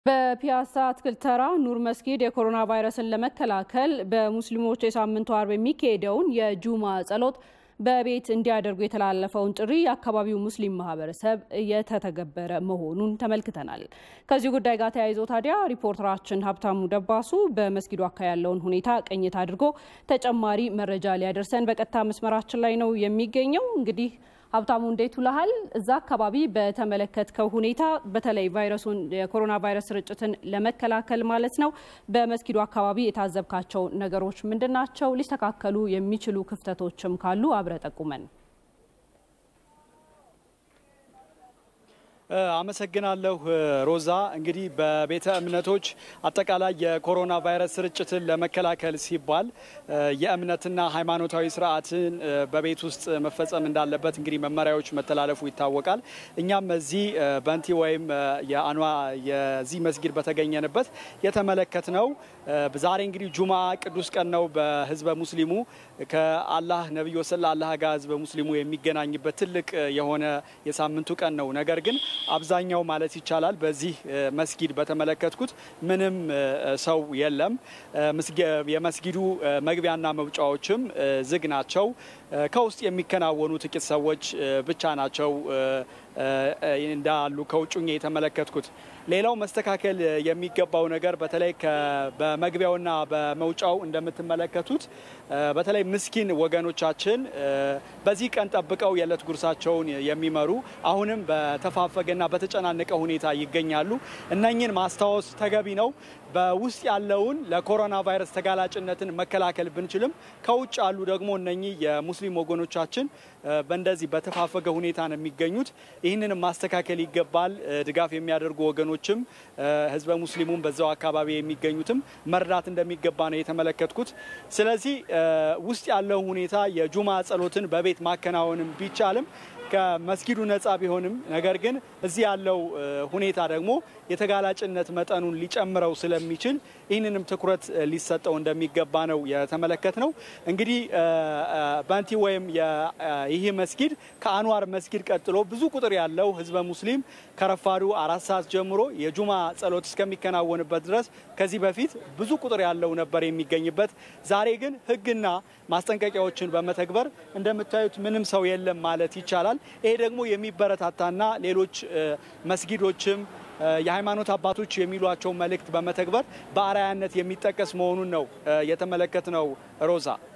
በፒያሳ አትክልተራ ኑር መስጊድ የኮሮና ቫይረስን ለመከላከል በሙስሊሞች የሳምንቱ አርብ የሚካሄደውን የጁማ ጸሎት በቤት እንዲያደርጉ የተላለፈውን ጥሪ የአካባቢው ሙስሊም ማህበረሰብ እየተተገበረ መሆኑን ተመልክተናል። ከዚህ ጉዳይ ጋር ተያይዞ ታዲያ ሪፖርተራችን ሀብታሙ ደባሱ በመስጊዱ አካባቢ ያለውን ሁኔታ ቅኝት አድርጎ ተጨማሪ መረጃ ሊያደርሰን በቀጥታ መስመራችን ላይ ነው የሚገኘው። እንግዲህ ሀብታሙ እንዴት ውለሃል? እዛ አካባቢ በተመለከተው ሁኔታ በተለይ ቫይረሱን የኮሮና ቫይረስ ስርጭትን ለመከላከል ማለት ነው በመስጊዱ አካባቢ የታዘብካቸው ነገሮች ምንድናቸው? ሊስተካከሉ የሚችሉ ክፍተቶችም ካሉ አብረ ጠቁመን። አመሰግናለሁ ሮዛ። እንግዲህ በቤተ እምነቶች አጠቃላይ የኮሮና ቫይረስ ስርጭትን ለመከላከል ሲባል የእምነትና ሃይማኖታዊ ስርዓትን በቤት ውስጥ መፈጸም እንዳለበት እንግዲህ መመሪያዎች መተላለፉ ይታወቃል። እኛም እዚህ በንቲ ወይም የዚህ መስጊድ በተገኘንበት የተመለከትነው ዛሬ እንግዲህ ጁማ ቅዱስ ቀን ነው። በህዝበ ሙስሊሙ ከአላህ ነብዩ ሰለላሁ ጋር ህዝበ ሙስሊሙ የሚገናኝበት ትልቅ የሆነ የሳምንቱ ቀን ነው። ነገር ግን አብዛኛው ማለት ይቻላል በዚህ መስጊድ በተመለከትኩት ምንም ሰው የለም። የመስጊዱ መግቢያና መውጫዎችም ዝግ ናቸው። ከውስጥ የሚከናወኑ ጥቂት ሰዎች ብቻ ናቸው እንዳሉ ከውጭኛ የተመለከትኩት። ሌላው መስተካከል የሚገባው ነገር በተለይ በመግቢያውና በመውጫው እንደምትመለከቱት በተለይ ምስኪን ወገኖቻችን በዚህ ቀን ጠብቀው የዕለት ጉርሳቸውን የሚመሩ አሁንም በተፋፈገና በተጨናነቀ ሁኔታ ይገኛሉ። እነኚህን ማስታወስ ተገቢ ነው። በውስጥ ያለውን ለኮሮና ቫይረስ ተጋላጭነትን መከላከል ብንችልም ከውጭ ያሉ ደግሞ እነኚህ የሙስሊም ወገኖቻችን በእንደዚህ በተፋፈገ ሁኔታ ነው የሚገኙት። ይህንን ማስተካከል ይገባል። ድጋፍ የሚያደርጉ ወገኖችም ህዝበ ሙስሊሙም በዛው አካባቢ የሚገኙትም መርዳት እንደሚገባ ነው የተመለከትኩት። ስለዚህ ውስጥ ያለው ሁኔታ የጁማ ጸሎትን በቤት ማከናወንም ቢቻልም ከመስጊዱ ነፃ ቢሆንም ነገር ግን እዚህ ያለው ሁኔታ ደግሞ የተጋላጭነት መጠኑን ሊጨምረው ስለሚችል ይህንንም ትኩረት ሊሰጠው እንደሚገባ ነው የተመለከትነው። እንግዲህ ባንቲ ወይም ይህ መስጊድ ከአንዋር መስጊድ ቀጥሎ ብዙ ቁጥር ያለው ህዝበ ሙስሊም ከረፋዱ 4 ሰዓት ጀምሮ የጁማ ጸሎት እስከሚከናወንበት ድረስ ከዚህ በፊት ብዙ ቁጥር ያለው ነበር የሚገኝበት። ዛሬ ግን ህግና ማስጠንቀቂያዎችን በመተግበር እንደምታዩት ምንም ሰው የለም ማለት ይቻላል። ይሄ ደግሞ የሚበረታታና ሌሎች መስጊዶችም የሃይማኖት አባቶች የሚሏቸው መልእክት በመተግበር በአርአያነት የሚጠቀስ መሆኑን ነው የተመለከትነው ሮዛ።